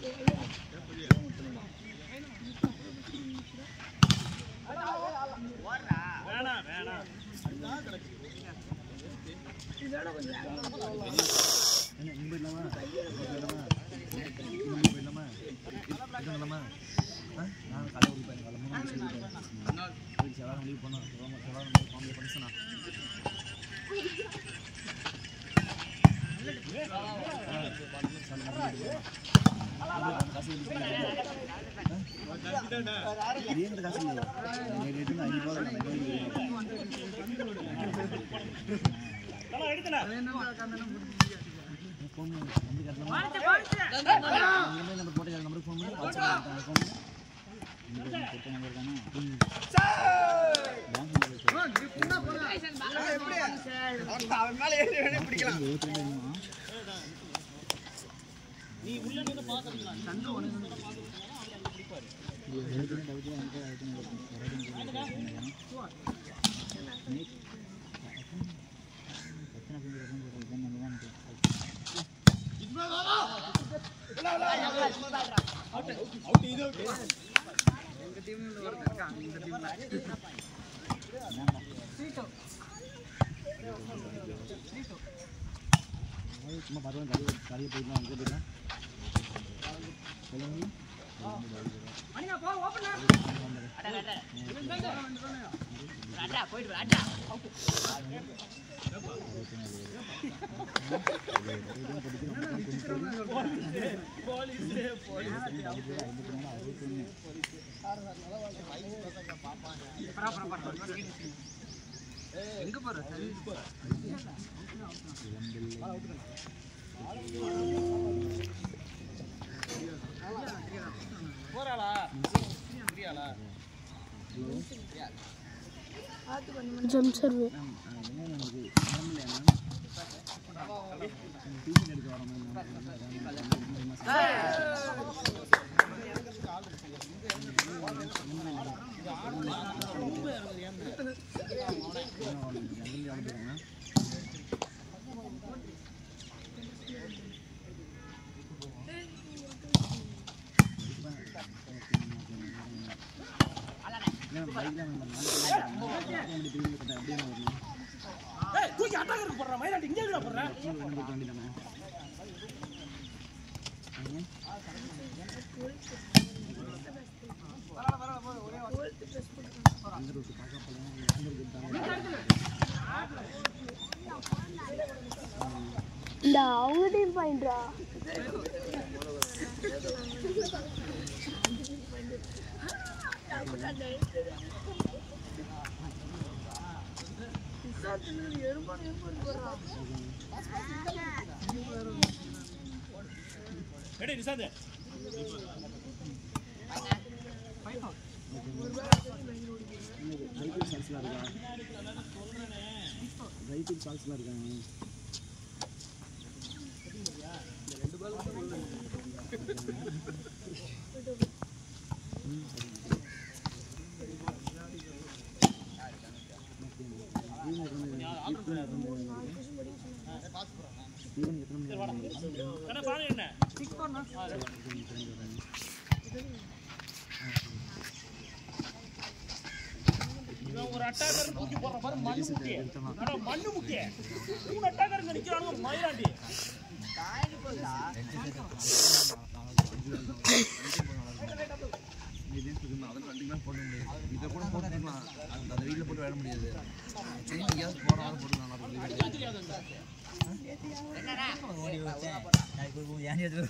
जम सर्वे Ready, Nisande. ஒரு அட்டாகர் தூக்கி போற பாரு மண்ணு முக்கிய அட மண்ணு முக்கிய மூணு அட்டாகர்ங்க நிக்கறாங்க மயிராண்டி காய்டி போடா இது சும்மா அத கண்டிப்பா போட முடியாது இத கூட போட்டுக்கலாம் அந்த வீட்ல போட்டு வேற முடியாது சும்மா எங்கயாவது போறாம போட்டு நல்லா இருக்கு என்னடா ஓடி வச்சே நான் இப்போ யானே அது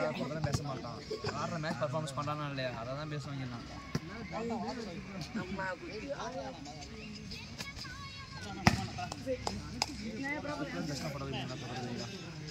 அதெல்லாம் பேச மாட்டான். ஆடுற மேட்ச் பர்ஃபார்மன்ஸ் பண்ணுறானா இல்லையா அதை தான் பேசுவாங்க. நான் கஷ்டப்படாது என்ன சொல்கிறது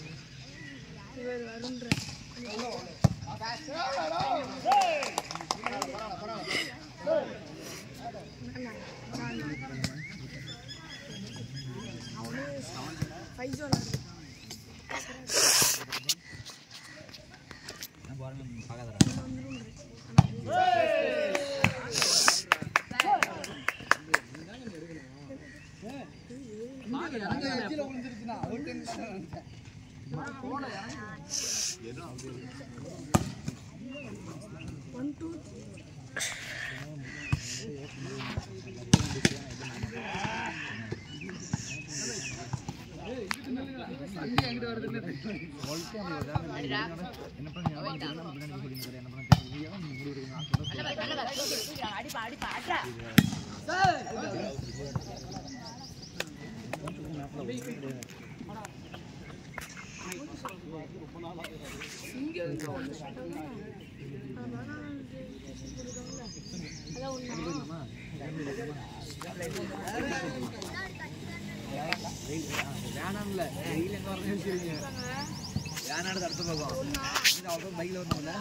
வேணாம்ல வெயில் எங்க வரணும் வச்சிருக்கீங்க வேணாடு அடுத்த பக்கம் அவ்வளோ பைக்கில் வரணும்ல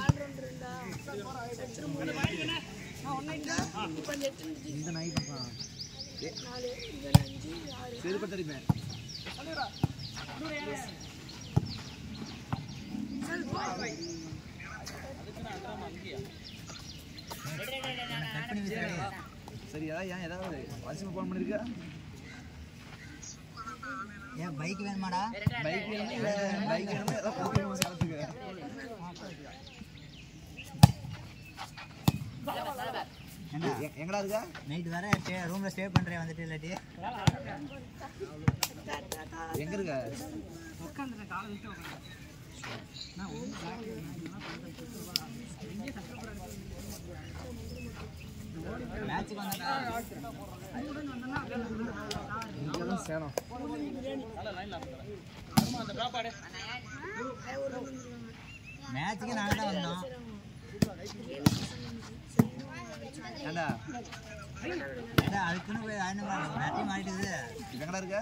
இந்த நாய் பார்க்கலாம் செருப்ப தெரியுமே சரி ஏன் ஏதாவது வருஷமா போன் பண்ணிருக்கா ஏன் பைக் வேணுமாடா பைக் வேணுமா ஏதாவது கொடுக்கணும் சாப்பிட்டுக்க எங்கடா இருக்கா நைட் வேற ரூம்ல ஸ்டே பண்றேன் வந்துட்டு இல்லாட்டி எங்க இருக்க மேட்சுக்கு வந்தா சேலம் மேட்சுக்கு நாங்க தான் வந்தோம் ஏண்டா அதுக்குன்னு போய் மேட்சே மாறிட்டுது எங்கடா இருக்க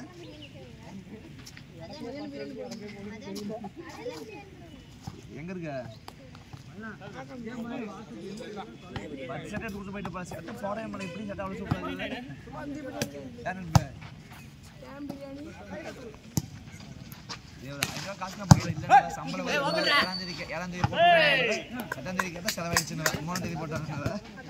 எங்க இருக்க சட்டை கொடுத்து போயிட்டு சட்டை போட எப்படி சட்டை அவ்வளோ சூப்பராக காசு இல்லை சம்பளம் 7ஆம் தேதி 8ஆம் தேதி கேட்டால் செலவாயிடுச்சுன்னு 3ஆம் தேதி போட்டாங்க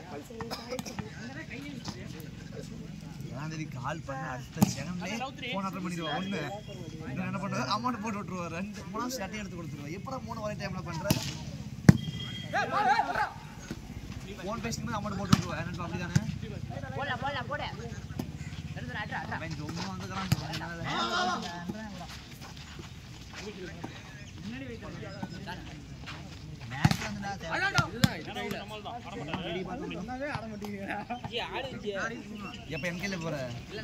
7ஆம் தேதி கால் பண்ண அடுத்த செகண்ட்லேயே ஃபோன் அட்டன் பண்ணிடுவோம் ஒன்று இன்னும் என்ன பண்ணுறது அமௌண்ட் போட்டு விட்ருவோம் 2-3 சட்டையை எடுத்து கொடுத்துருவோம் எப்போ 3 ஒரே டைமில் பண்ணுறேன் ஃபோன் பேசிட்டு அமௌண்ட் போட்டு விட்ருவோம் எனக்கு அப்படி தானே ரொம்ப வந்துக்கலாம் எப்ப எங்க போற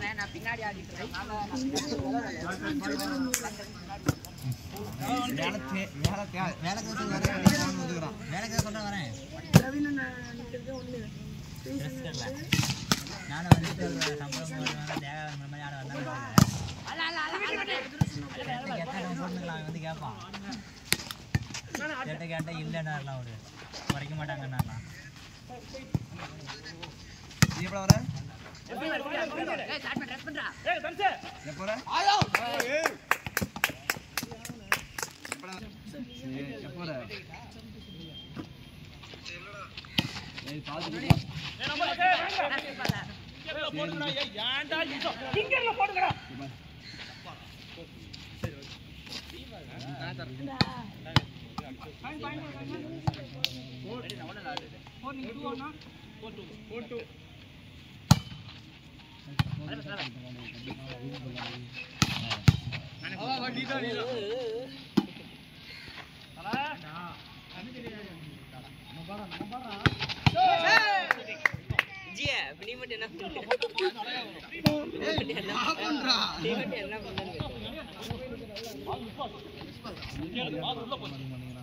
நானும் வந்துட்டு சம்பளம் தேவை மாதிரி ஆட வந்தாலும் வந்து கேட்பான் கேட்டா இல்லைன்னா ஒரு குறைக்க மாட்டாங்கண்ணா எப்ப வர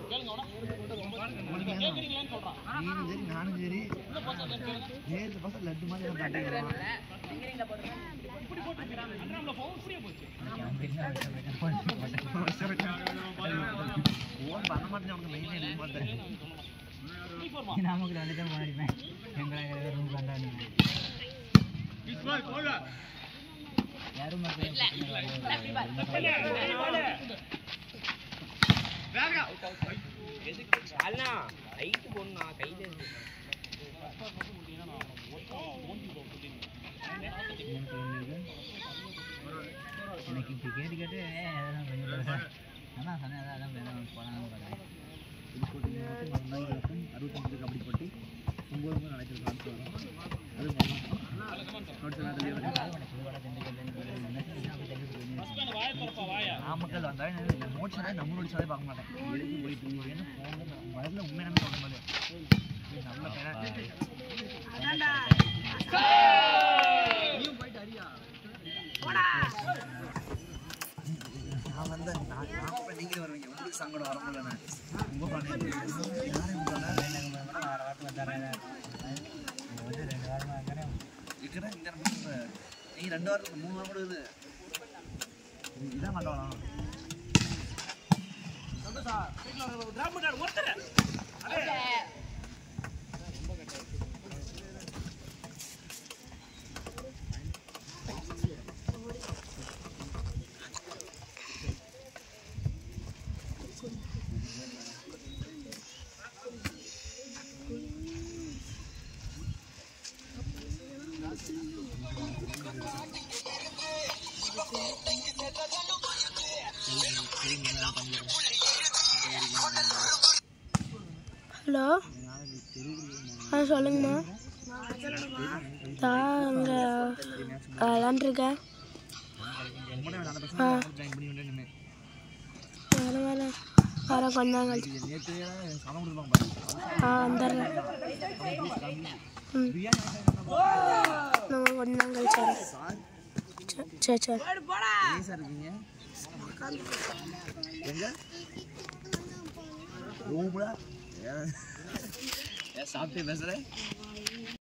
சரி நானும் சரி நேற்று பசங்க லட்டு மாதிரி பண்ண மாட்டேன் அவனுக்கு மெயினே எடுக்க மாட்டேன் நாமக்கல் வந்து தான் போனடிப்பேன் எங்களை ரூம் கண்டாடுவேன் யாரும் எனக்கு இப்போ கேட்டு கேட்டு அதான் சொன்னேன் அதான் போனாங்க புதுக்கோட்டை 65 கபடி போட்டி 9 நடக்கிறது அது நாமக்கல் வந்தால் மோட்சனே நம்மளோட சாதே பார்க்க மாட்டேன் எழுதி போயிட்டு ஏன்னா வரல உண்மையான சொல்ல மாதிரி நல்ல நான் வந்து நீங்களே வருவீங்க உங்களுக்கு சங்கடம் வர முடியல ரொம்ப இருக்கிறேன் இந்த நீங்கள் 2 வாரத்துக்கு 3 வாரம் கூட இது இதான் மாட்டோம் ஹலோ சொல்லுங்கண்ணா தான் அங்கே விளாண்டுருக்கேன் வர கொஞ்ச நாள் கழிச்சு வந்துடுறேன் கொஞ்ச நாள் கழிச்சு சரி சரி சாப்பிட்டு பேசுகிறேன்